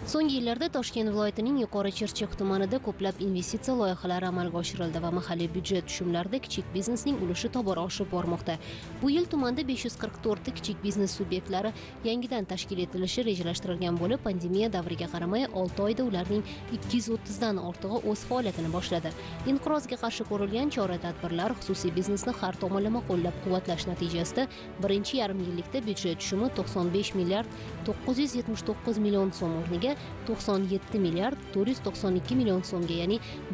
So'nggi yillarda Toshkent viloyatining Yuqori Chirchiq tumanida ko'plab investitsiya loyihalari amalga oshirildi va mahalliy byudjet tushumlarida kichik biznesning ulushi tobora oshib bormoqda. Bu yil tumanda 544 ta kichik biznes subyektlari yangidan tashkil etilishi rejalashtirilgan bo'lib, pandemiya davriga qaramay 6 oyda ularning 230 dan ortig'i o'z faoliyatini boshladi. Inqirozga qarshi ko'rilgan chora-tadbirlar xususiy biznesni har tomonlama qo'llab-quvvatlash natijasida birinchi yarim yillikda byudjet tushumi 95 milliard 979 million so'm o'rniga 97 milliard 492 million so'mga, ya'ni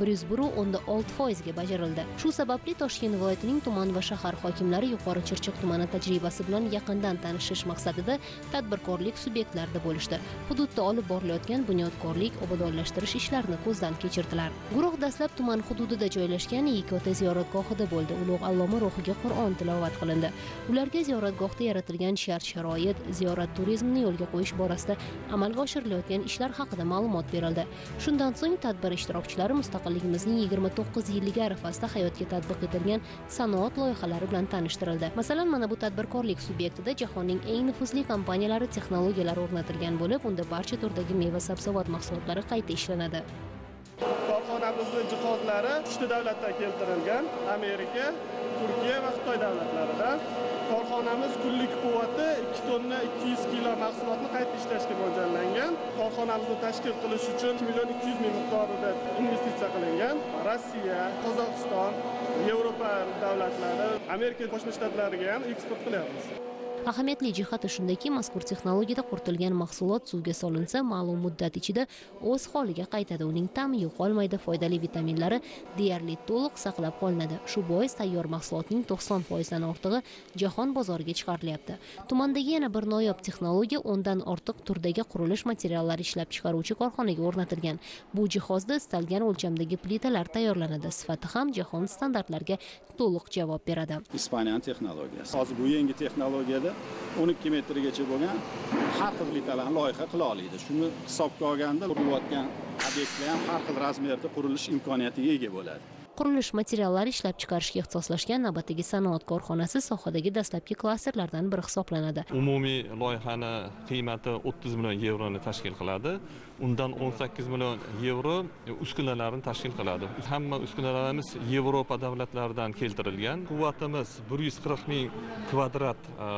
101.6% ga bajarildi. Shu sababli Toshkent viloyatining tuman va shahar hokimlari Yuqori Chirchiq tumani tajribasi bilan yaqindan tanishish maqsadida tadbirkorlik subyektlarida bo'lishdi. Hududda olib borilayotgan bunyodkorlik, obodonlashtirish ishlarini ko'zdan kechirdilar. Guruh dastlab tuman hududida joylashgan Yekota ziyoratgohida bo'ldi. Ulug' alloma ruhiga Qur'on tilovat qilindi. Ularga ziyoratgohda yaratilgan shart-sharoit, ziyorat turizmini yo'lga qo'yish borasida amalga oshirilayotgan ishlar haqida ma'lumot berildi. Shundan so'ng tadbir ishtirokchilari mustaqilligimizning 29 yilligi arafasida hayotga tatbiq etilgan sanoat loyihalari bilan tanishtirildi. Masalan, mana bu tadbirkorlik subyektida jahonning eng nufuzli kompaniyalari texnologiyalari o'rnatilgan bo'lib, unda barcha turdagi meva-sabzavot mahsulotlari qayta ishlanadi. Korxonamizning jihozlari 3 ta davlatdan keltirilgan: Amerika, Turkiya va Xitoy davlatlaridan. Korxonamiz kunlik quvvati 2 tonna 200 kilo mahsulotni qayta ishlashga mo'ljallangan. Korxonamizni tashkil qilish uchun 2 million 200 ming miqdorida investitsiya qilingan. Rossiya, Qozog'iston, Yevropa davlatlari, Amerika Qo'shma Shtatlariga ham eksport qilyapmiz. Ahamiyatli jihati shundaki, mazkur texnologiyada quritilgan mahsulot suvga solinsa, ma'lum muddat ichida o'z holiga qaytadi. Uning ta'mi yo'qolmaydi, foydali vitaminlari deyarli to'liq saqlab qolinadi. Shu bois tayyor mahsulotning 90% dan ortig'i jahon bozoriga chiqarilyapti. Tumandagi yana bir noyob texnologiya 10 dan ortiq turdagi qurilish materiallari ishlab chiqaruvchi korxonaga o'rnatilgan. Bu jihozda istalgan o'lchamdagi plitalar tayyorlanadi. Sifati ham jahon standartlariga to'liq javob beradi. Ispaniya texnologiyasi. Hozir bu yangi texnologiyada 12 metrgacha bo'lgan har xil plitalarni loyiha qila oladi. Shuni hisobga olganda qurilayotgan obyektlar ham har xil razmerda qurilish imkoniyatiga ega bo'ladi. Qurilish materiallari ishlab chiqarishga ixtisoslashgan navbatdagi sanoat korxonasi sohadagi dastlabki klasterlardan biri hisoblanadi. Umumiy loyihani qiymati 30 million yevroni tashkil qiladi. Undan 18 million yevro uskunalarni tashkil qiladi. Hamma uskunalarimiz Yevropa davlatlaridan keltirilgan. Quvvatimiz 140 ming kvadrat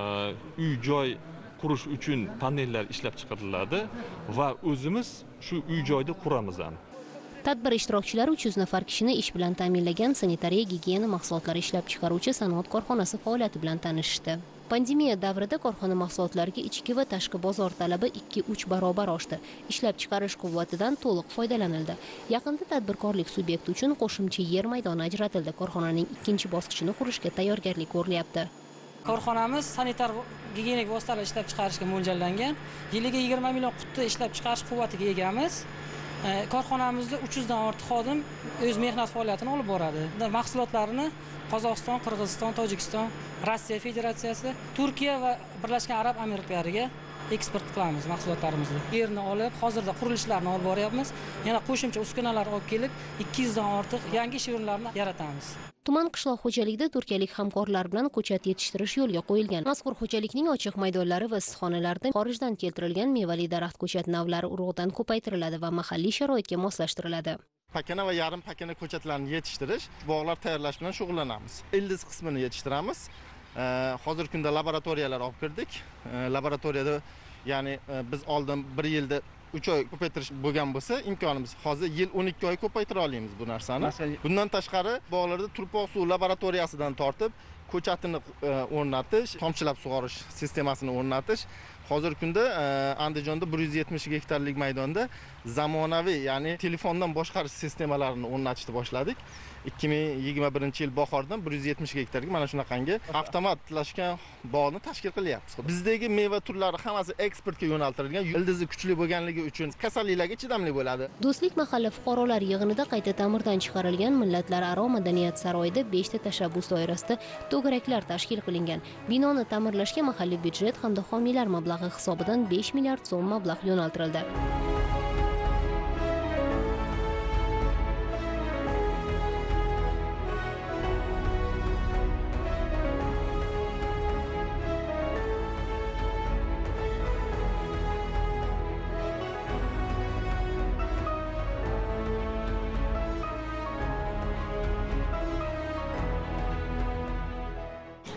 uy-joy qurish uchun panellar ishlab chiqariladi va o'zimiz shu uy-joyda quramiz ham. Tadbir ishtirokchilari 300 nafar kishini ish bilan ta'minlagan sanitariya gigiyena mahsulotlari ishlab chiqaruvchi sanoat korxonasi faoliyati bilan tanishdi. Pandemiya davrida korxona mahsulotlariga ichki va tashqi bozor talabi 2-3 barobar oshdi. Ishlab chiqarish quvvatidan to'liq foydalanildi. Yaqinda tadbirkorlik subyekti uchun qo'shimcha yer maydoni ajratildi. Korxonaning ikkinchi bosqichini qurishga tayyorgarlik ko'rilyapti. Korxonamiz sanitar gigiyenik vositalar ishlab chiqarishga mo'ljallangan. Yiliga 20 million quti ishlab chiqarish quvvatiga egamiz. Korxonamizda 300 dan ortiq xodim o'z mehnat faoliyatini olib boradi. Mahsulotlarini Qozog'iston, Qirg'iziston, Tojikiston, Rossiya Federatsiyasi, Turkiya va Birlashgan Arab Amirliklariga eksport qilamiz mahsulotlarimizni. Yerni olib, hozirda qurilishlarni olib boryapmiz. Yana qo'shimcha uskunalar olib kelib, 200 dan ortiq yangi ish o'rinlarini yaratamiz. Tuman qishloq xo'jaligida turkiyalik hamkorlar bilan ko'chat yetishtirish yo'lga qo'yilgan. Mazkur xo'jalikning ochiq maydonlari va issiqxonalarida xorijdan keltirilgan mevali daraxt ko'chat navlari urug'dan ko'paytiriladi va mahalliy sharoitga moslashtiriladi. Pakana va yarim pakana ko'chatlarni yetishtirish, bog'lar tayyorlash bilan shug'ullanamiz. Ildiz qismini yetishtiramiz. Hozirgi kunda laboratoriyalar olib kirdik. Laboratoriyada, ya'ni biz oldin 1 yilda 3 oy ko'paytirish bo'lgan bo'lsa, imkonimiz hozir yil 12 oy ko'paytira olamiz bu narsani. Bundan tashqari bog'larda turpoq suv laboratoriyasidan tortib ko'chatini o'rnatish, tomchilab sug'orish sistemasini o'rnatish. Hozirgi kunda Andijonda 170 gektarlik maydonda zamonaviy, ya'ni telefondan boshqarish sistemalarini o'rnatishni boshladik. 2021-yil bahordan 170 gektarga mana shunaqangi avtomatlashgan bog'ni tashkil qilyapmiz. Bizdagi meva turlari hammasi eksportga yo'naltirilgan, ildizi kuchli bo'lganligi uchun kasalliklarga chidamli bo'ladi. Do'stlik mahalla fuqarolar yig'inida qayta ta'mirdan chiqarilgan millatlararo madaniyat saroyida 5 ta tashabbus doirasida to'garaklar tashkil qilingan. Binoni ta'mirlashga mahalliy byudjet hamda homiylar mablag'i hisobidan 5 milliard so'm mablag' yo'naltirildi.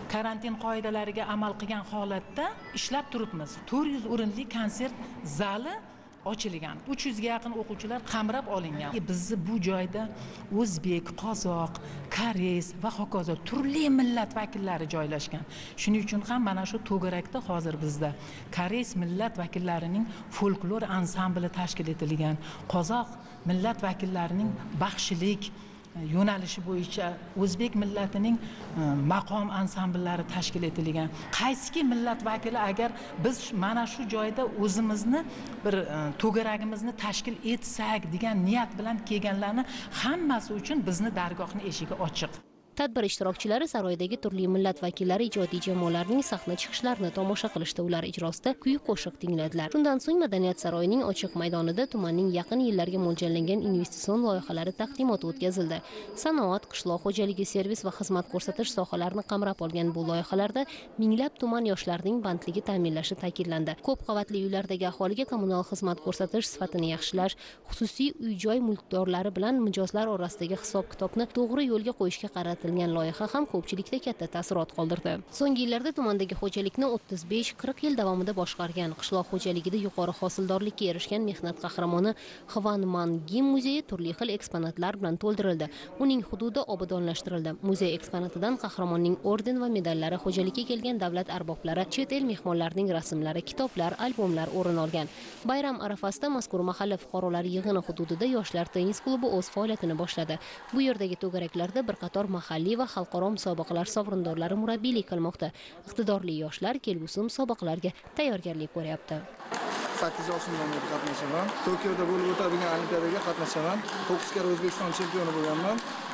karantin qoidalariga amal qilgan holatda ishlab turibmiz. 400 o'rinli konsert zali ochilgan. 300 ga yaqin o'quvchilar qamrab olingan. Bizni bu joyda o'zbek, qozoq, koreys va hokazo turli millat vakillari joylashgan. Shuning uchun ham mana shu to'garakda hozir bizda koreys millat vakillarining folklor ansambli tashkil etilgan. Qozoq millat vakillarining baxshilik yo'nalishi bo'yicha o'zbek millatining maqom ansambllari tashkil etilgan. Qaysiki millat vakili agar biz mana shu joyda o'zimizni bir to'garagimizni tashkil etsak degan niyat bilan kelganlarni hammasi uchun bizni dargohning eshigi ochiq. Tadbir ishtirokchilari saroydagi turli millat vakillari ijodiy jamoalarining sahna chiqishlarini tomosha qilishdi, ular ijrosida kuy qo'shiq tingladilar. Shundan so'ng Madaniyat saroyining ochiq maydonida tumanning yaqin yillarga mo'ljallangan investitsion loyihalari taqdimoti o'tkazildi. Sanoat, qishloq xo'jaligi, servis va xizmat ko'rsatish sohalarini qamrab olgan bu loyihalarda minglab tuman yoshlarining bandligi ta'minlashi ta'kidlandi. Ko'p qavatli uylardagi aholiga kommunal xizmat ko'rsatish sifatini yaxshilash, xususiy uy-joy mulkdorlari bilan mijozlar orasidagi hisob-kitobni to'g'ri yo'lga qo'yishga qaratilgan loyiha ham ko'pchilikda katta taassurot qoldirdi. So'nggi yillarda tumandagi xo'jalikni 35-40 yil davomida boshqargan, qishloq xo'jaligida yuqori hosildorlikka erishgan mehnat qahramoni Xvan Man Gim muzeyi turli xil eksponatlar bilan to'ldirildi. Uning hududi obodonlashtirildi. Muzey eksponatidan qahramonning orden va medallari, xo'jalikka kelgan davlat arboblari, chet el mehmonlarining rasmlari, kitoblar, albomlar o'rin olgan. Bayram arafasida mazkur mahalla fuqarolari yig'ini hududida yoshlar tennis klubi o'z faoliyatini boshladi. Bu yerdagi to'garaklarda bir qator mahalliy va xalqaro musobaqalar sovrindorlari murabbiylik qilmoqda. Iqtidorli yoshlar kelgusi musobaqalarga tayyorgarlik ko'ryapti. 8 yoshimdan beri qatnashaman. Tokioda bo'lib o'tadigan olimpiadaga qatnashaman. 9 karra O'zbekiston chempioni bo'lganman.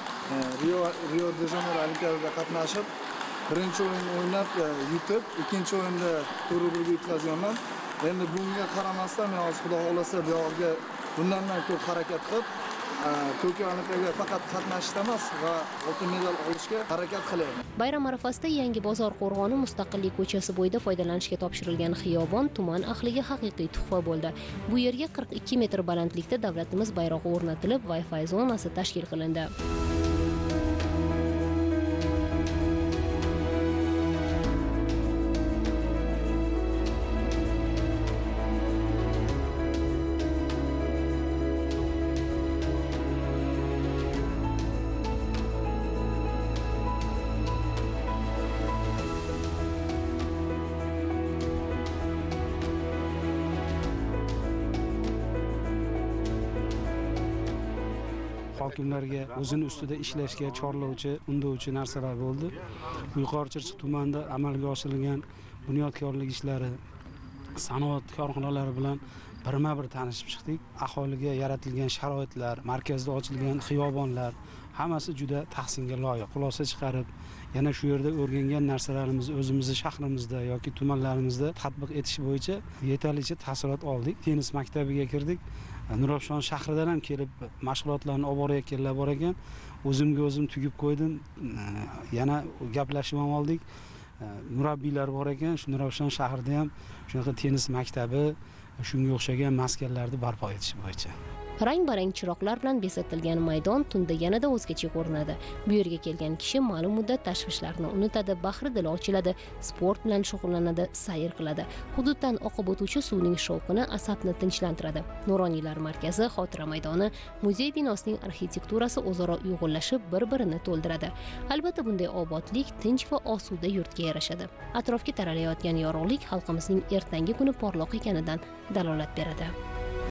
Rio de Janeiro olimpiadasida qatnashib, birinchi o'yin o'ynab yutib, ikkinchi o'yinda to'g'ri yutqazganman. Endi bunga qaramasdan men hozir Xudo xolasa bu yerga bundan ko'p harakat qilib, Tokio olimpiadasiga faqat qatnashishda emas va oltin medal olishga harakat qilyapman. Bayram arafasida Yangi bozor qo'rg'oni Mustaqillik ko'chasi bo'yida foydalanishga topshirilgan xiyobon tuman ahliga haqiqiy tuhfa bo'ldi. Bu yerga 42 metr balandlikda davlatimiz bayrog'i o'rnatilib, Wi-Fi zonasi tashkil qilindi. hokimlarga o'zini ustida ishlashga chorlovchi, undovchi narsalar bo'ldi. Yuqori Chirchiq tumanida amalga oshirilgan bunyodkorlik ishlari, sanoat korxonalari bilan birma-bir tanishib chiqdik. Aholiga yaratilgan sharoitlar, markazda ochilgan xiyobonlar hammasi juda tahsinga loyiq. Xulosa chiqarib, yana shu yerda o'rgangan narsalarimizni o'zimizning shahrimizda yoki tumanlarimizda tatbiq etish bo'yicha yetarlicha taassurot oldik. Tennis maktabiga kirdik. Nurafshon shahridan ham kelib mashg'ulotlarni olib borayotganlar bor ekan. O'zimga o'zim tugib qo'ydim. Yana gaplashib ham oldik. Murabbiylar bor ekan. Shu Nurafshon shahrida ham shunaqa tennis maktabi, shunga o'xshagan maskanlarni barpo etish bo'yicha. Rang-barang chiroqlar bilan bezatilgan maydon tunda yanada o'zgacha ko'rinadi. Bu yerga kelgan kishi ma'lum muddat tashvishlarni unutadi, bahri dili ochiladi, sport bilan shug'ullanadi, sayr qiladi. Hududdan oqib o'tuvchi suvning shovqini asabni tinchlantiradi. Nuroniylar markazi, xotira maydoni, muzey binosining arxitekturasi o'zaro uyg'unlashib, bir-birini to'ldiradi. Albatta bunday obodlik tinch va osuda yurtga yarashadi. Atrofga taralayotgan yorug'lik xalqimizning ertangi kuni porloq ekanidan dalolat beradi.